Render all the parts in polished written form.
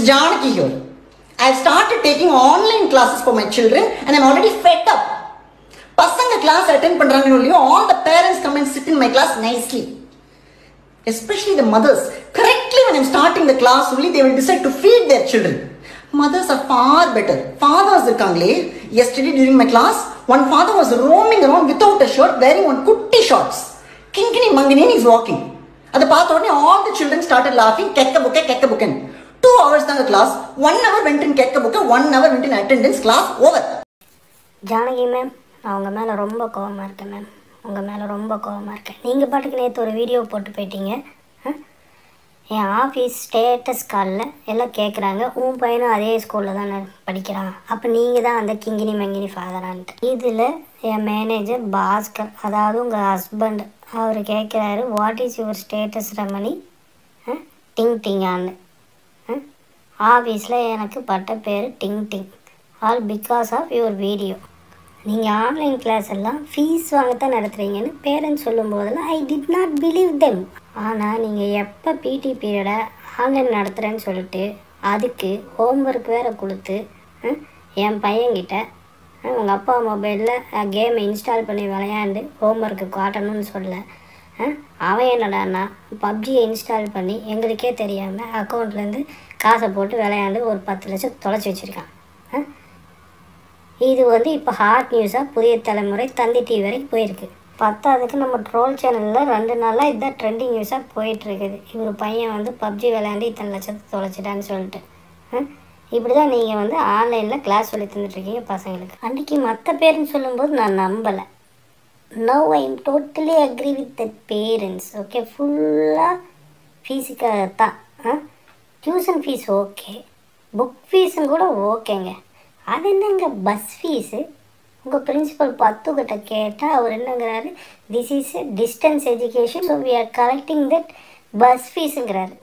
Janaki here. I have started taking online classes for my children and I am already fed up. Pasanga class attend பண்றாங்கன்னு இல்லையோ, all the parents come and sit in my class nicely. Especially the mothers. Correctly when I am starting the class only they will decide to feed their children. Mothers are far better. Fathers irukangale. Yesterday during my class, one father was roaming around without a shirt, wearing one kutti shorts. Kinkini mangini is walking. At the path all the children started laughing. Kekka bukke. 2 hours the class. 1 hour went in kekka bukke, 1 hour went in attendance. Class over. Janaki ma'am, நான் உங்கள் மேலே ரொம்ப கோவமாக இருக்கேன் ma'am. உங்கள் மேலே ரொம்ப கோவமாக இருக்கேன். நீங்கள் பாட்டுக்கு நேற்று ஒரு வீடியோ போட்டு போயிட்டீங்க. என் ஆஃபீஸ் ஸ்டேட்டஸ் காலில் எல்லாம் கேட்குறாங்க, உன் பையனும் அதே ஸ்கூலில் தான் படிக்கிறான், அப்போ நீங்கள் தான் அந்த கிங்கினி மங்கினி ஃபாதரான்ட்டு. இதில் என் மேனேஜர் பாஸ்கர், அதாவது உங்கள் ஹஸ்பண்ட், அவர் கேட்குறாரு, what is your status Ramani டிங் டிங்கான்னு. ஆஃபீஸில் எனக்கு பட்ட பேர் டிங் டிங், all because of your video. நீங்கள் ஆன்லைன் கிளாஸ் எல்லாம் ஃபீஸ் வாங்கத்தான் நடத்துகிறீங்கன்னு பேரண்ட்ஸ் சொல்லும்போதெல்லாம் I did not believe them. ஆனால் நீங்கள் எப்போ பிடி பீரியடை ஆன்லைன் நடத்துகிறேன்னு சொல்லிட்டு அதுக்கு ஹோம்ஒர்க் வேறு கொடுத்து என் பையன்கிட்ட உங்கள் அப்பா மொபைலில் கேமை இன்ஸ்டால் பண்ணி விளையாண்டு ஹோம்ஒர்க்கு காட்டணும்னு சொல்ல, அவன் என்னடான்னா பப்ஜியை இன்ஸ்டால் பண்ணி எங்களுக்கே தெரியாமல் அக்கௌண்ட்லேருந்து காசை போட்டு விளையாண்டு ஒரு 10 லட்சம் தொலைச்சி வச்சுருக்கான். இது வந்து இப்போ ஹாட் நியூஸாக புதிய தலைமுறை தந்தி டிவி வரைக்கும் போயிருக்கு. பத்தாவதுக்கு நம்ம ட்ரோல் சேனலில் 2 நாளாக இதுதான் ட்ரெண்டிங் நியூஸாக போயிட்டுருக்குது. இவர் பையன் வந்து பப்ஜி விளையாண்டு இத்தனை லட்சத்தை தொலைச்சிட்டான்னு சொல்லிட்டு. இப்படி தான் நீங்கள் வந்து ஆன்லைனில் கிளாஸ் சொல்லி தந்துட்டுருக்கீங்க பசங்களுக்கு. அன்றைக்கி மற்ற பேருன்னு சொல்லும்போது நான் நம்பலை. Now I am totally agree with the parents. Okay, ஃபுல்லாக ஃபீஸுக்காக தான். டியூஷன் ஃபீஸ் ஓகே, புக் ஃபீஸும் கூட ஓகேங்க. அது என்னங்க பஸ் ஃபீஸு? உங்கள் பிரின்சிபல் பத்துக்கிட்ட கேட்டால் அவர் என்னங்கிறாரு, this is distance education, so we are collecting that bus ஃபீஸுங்கிறாரு.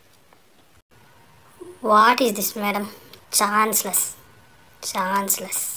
What is this madam? Chanceless.